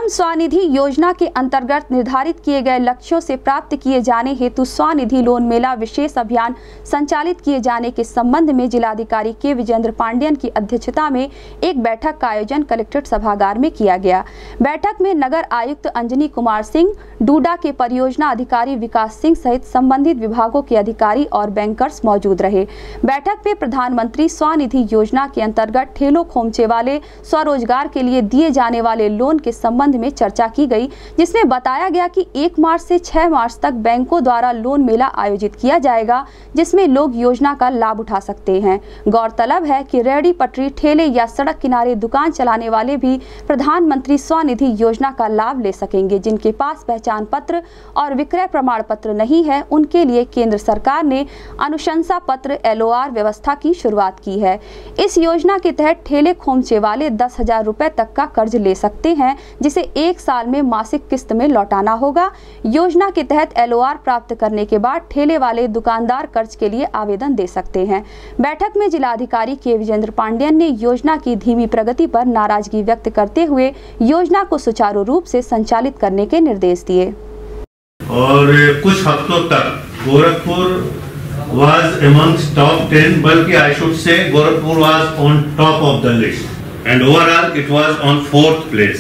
PM Svanidhi योजना के अंतर्गत निर्धारित किए गए लक्ष्यों से प्राप्त किए जाने हेतु स्वनिधि लोन मेला विशेष अभियान संचालित किए जाने के संबंध में जिलाधिकारी के विजेंद्र पांडियन की अध्यक्षता में एक बैठक का आयोजन कलेक्ट्रेट सभागार में किया गया। बैठक में नगर आयुक्त अंजनी कुमार सिंह, डूडा के परियोजना अधिकारी विकास सिंह सहित संबंधित विभागों के अधिकारी और बैंकर्स मौजूद रहे। बैठक में प्रधानमंत्री स्वनिधि योजना के अंतर्गत ठेलों खोमचे वाले स्वरोजगार के लिए दिए जाने वाले लोन के संबंध में चर्चा की गई, जिसमें बताया गया कि 1 मार्च से 6 मार्च तक बैंकों द्वारा लोन मेला आयोजित किया जाएगा, जिसमें लोग योजना का लाभ उठा सकते हैं। गौरतलब है कि रेहड़ी पटरी, ठेले या सड़क किनारे दुकान चलाने वाले भी प्रधानमंत्री स्वनिधि योजना का लाभ ले सकेंगे। जिनके पास पहचान पत्र और विक्रय प्रमाण पत्र नहीं है, उनके लिए केंद्र सरकार ने अनुशंसा पत्र LOR व्यवस्था की शुरुआत की है। इस योजना के तहत ठेले खोमचे वाले 10,000 रुपए तक का कर्ज ले सकते हैं, जिसे 1 साल में मासिक किस्त में लौटाना होगा। योजना के तहत LOR प्राप्त करने के बाद ठेले वाले दुकानदार कर्ज के लिए आवेदन दे सकते हैं। बैठक में जिलाधिकारी के विजेंद्र पांडियन ने योजना की धीमी प्रगति पर नाराजगी व्यक्त करते हुए योजना को सुचारू रूप से संचालित करने के निर्देश दिए। और कुछ हफ्तों तक गोरखपुर was amongst top 10, बल्कि I should say Gorakhpur was on top of the list and overall it was on 4th place.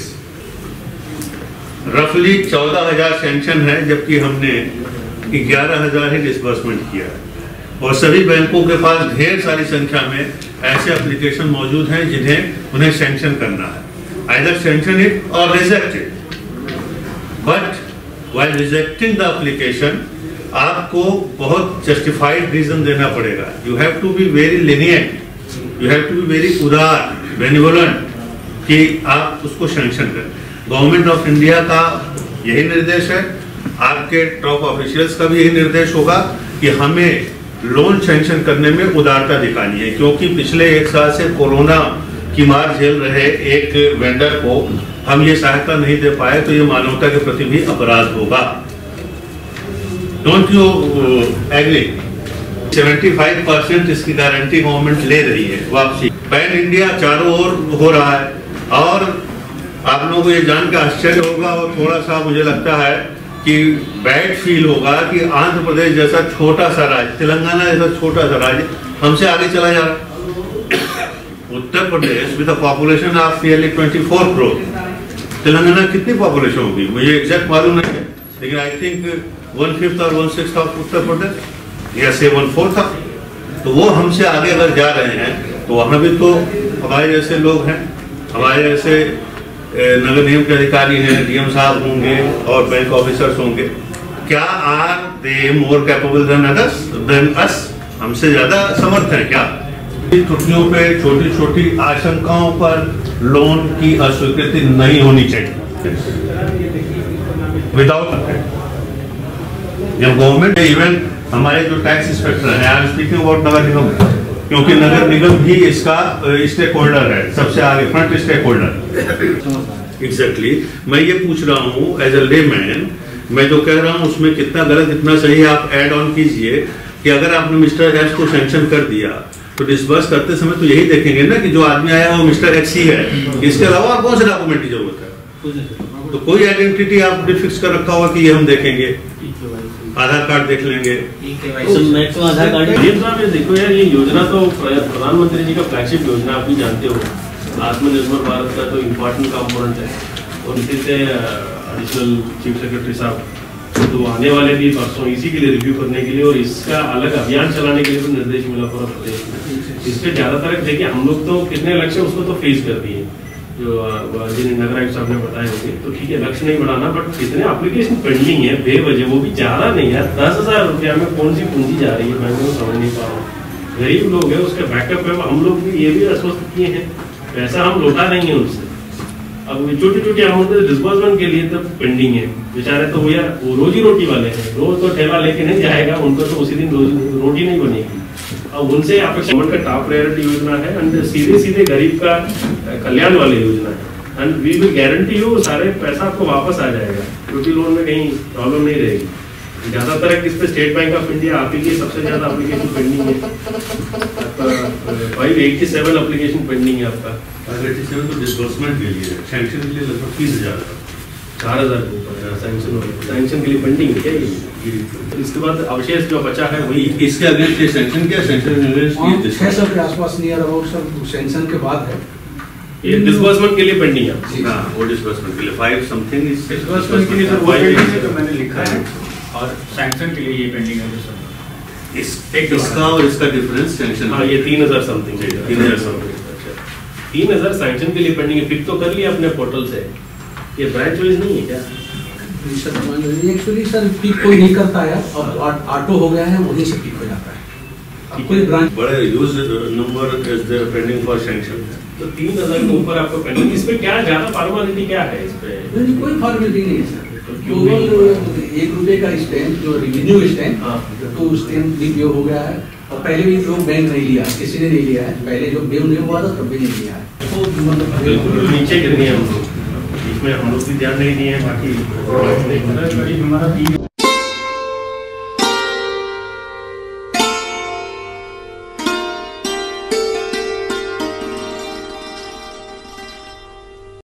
रफली 14,000 सैंक्शन है, जबकि हमने 11,000 ही डिसबर्समेंट किया है और सभी बैंकों के पास ढेर सारी संख्या में ऐसे एप्लीकेशन मौजूद हैं जिन्हें उन्हें सैंक्शन करना है, either sanction it or reject it. But while rejecting the application, आपको बहुत जस्टिफाइड रीजन देना पड़ेगा। You have to be very lenient, you have to be very उदार, बेनिवोलेंट कि आप उसको सैंक्शन करें। गवर्नमेंट ऑफ इंडिया का यही निर्देश है, आपके टॉप ऑफिशियल्स का भी यही निर्देश होगा कि हमें लोन सैंक्शन करने में उदारता दिखानी है, क्योंकि पिछले 1 साल से कोरोना की मार झेल रहे एक वेंडर को हम ये सहायता नहीं दे पाए तो ये मानवता के प्रति भी अपराध होगा। Don't you agree? 75% इसकी गारंटी गवर्नमेंट ले रही है वापसी। पैन इंडिया चारों ओर हो रहा है और आप लोगों को ये जान के आश्चर्य होगा और थोड़ा सा मुझे लगता है कि बैड फील होगा कि आंध्र प्रदेश जैसा छोटा सा राज्य, तेलंगाना जैसा छोटा सा राज्य हमसे आगे चला जा रहा। Uttar Pradesh with a population of nearly 24 crore, Telangana कितनी पॉपुलेशन होगी मुझे एग्जैक्ट मालूम नहीं है, लेकिन आई थिंक 1/5 और 1/6 ऑफ उत्तर प्रदेश या से 1/4 था। तो वो हमसे आगे अगर जा रहे हैं तो वहाँ भी तो हमारे जैसे लोग हैं, हमारे जैसे नगर निगम के अधिकारी हैं, DM साहब होंगे और बैंक ऑफिसर्स होंगे। क्या are they more capable than us? हमसे ज्यादा समर्थ है क्या? छुट्टियों पे छोटी छोटी आशंकाओं पर लोन की अस्वीकृति नहीं होनी चाहिए विदाउट। जब गवर्नमेंट इवन हमारे जो टैक्स इंस्पेक्टर हैं, आई एम स्पीकिंग अबाउट नगर निगम, क्योंकि नगर निगम भी इसका स्टेक होल्डर है, सबसे आगे फ्रंट स्टेक होल्डर। एग्जैक्टली मैं ये पूछ रहा हूँ एज ए लेमैन, मैं जो कह रहा हूँ उसमें कितना गलत कितना सही है आप ऐड ऑन कीजिए कि अगर आपने मिस्टर एक्स को सैंक्शन कर दिया तो डिसबर्स करते समय तो यही देखेंगे ना कि जो आदमी आया वो मिस्टर एक्स ही है, इसके अलावा और कौन से डॉक्यूमेंट की जरूरत है? तो कोई आइडेंटिटी आपने फिक्स कर रखा होगा कि ये हम देखेंगे, आधार कार्ड देख लेंगे। आधार कार्ड देखो यार, ये योजना तो प्रधानमंत्री जी का फ्लैगशिप योजना आप भी जानते हो, आत्मनिर्भर भारत का तो इम्पोर्टेंट कंपोनेंट है और इसी से एडिशनल चीफ सेक्रेटरी साहब तो आने वाले भी परसों इसी के लिए रिव्यू करने के लिए और इसका अलग अभियान चलाने के लिए तो निर्देश मिला पूरा प्रदेश में। इस पर ज्यादातर देखिए हम लोग तो कितने लक्ष्य उसको तो फेस कर दिए जो जिन्हें नगर आयुक्त साहब ने बताए होंगे, तो ठीक है लक्ष्य नहीं बढ़ाना, बट कितने एप्लीकेशन पेंडिंग है बेवजह, वो भी ज्यादा नहीं है। 10,000 रुपया में कौन सी पूंजी जा रही है मैं तो समझ नहीं पा रहा हूँ। गरीब लोग है उसका बैकअप है, हम लोग भी ये भी आश्वस्त किए हैं पैसा हम लौटा देंगे उनसे। अब छोटी छोटी अमाउंट डिस्बर्समेंट के लिए तो पेंडिंग है, बेचारे तो भैया वो रोजी रोटी वाले हैं, रोज तो ठेला लेके नहीं जाएगा, उनको तो उसी दिन रोटी नहीं बनेगी। अब उनसे अपेक्षा का टॉप प्रायोरिटी योजना है एंड सीधे सीधे गरीब का कल्याण वाली योजना है and we will guarantee you सारे पैसा आपको वापस आ जाएगा, छोटी लोन में कहीं प्रॉब्लम नहीं रहेगी। ज्यादातर इस पे स्टेट बैंक ऑफ इंडिया आप ही की सबसे ज्यादा एप्लीकेशन पेंडिंग है, 587 एप्लीकेशन पेंडिंग है आपका। 587 तो डिस्बर्समेंट के लिए, सैंक्शन के लिए लगभग 30,000 4000 के ऊपर सैंक्शन के लिए पेंडिंग है क्या ये? इसके बाद अवशेष जो बचा है वही इसके अगेंस्ट ये सैंक्शन क्या सैंक्शन 600 के आसपास नियर अबाउट सब सैंक्शन के बाद है। ये डिस्बर्समेंट के लिए पेंडिंग है। हाँ, वो डिस्बर्समेंट के लिए 5 समथिंग इस डिस्बर्समेंट के लिए सर वो पेंडिंग है जो मैंने लिखा है, और सैंक्शन के लिए ये पेंडिंग है जो सर इसका और इसका डिफरेंस सैंक्शन। हाँ, ये 3000 समथिंग 3000 समथिंग 3000 सैंक्शन के लिए पेंडिंग है। पिक तो कर लिया अपने पोर्टल से, ये ब्रांच वाइज नहीं है क्या? एक्चुअली सर पिक कोई नहीं करता है, अब ऑटो हो गया है, वहीं से पिक हो जाता है। अब कोई ब्रांच बड़े use number is there pending for sanction. तो 3000 के ऊपर आपको पेंडिंग, इसमें क्या ज्यादा फॉर्मेलिटी क्या है इसपे? कोई फॉर्मेलिटी नहीं है सर। ₹1 का स्टैम्प जो रेवेन्यू स्टैम्प, तो स्टैम्प भी हो गया है, और पहले भी लोग बैंक नहीं लिया, किसी ने नहीं लिया है। पहले जो बेव नहीं हुआ था तब भी नहीं लिया है, तो मतलब बिल्कुल नीचे गिरनी है हम लोग, इसमें हम लोग भी ध्यान नहीं दिए हैं। बाकी हमारा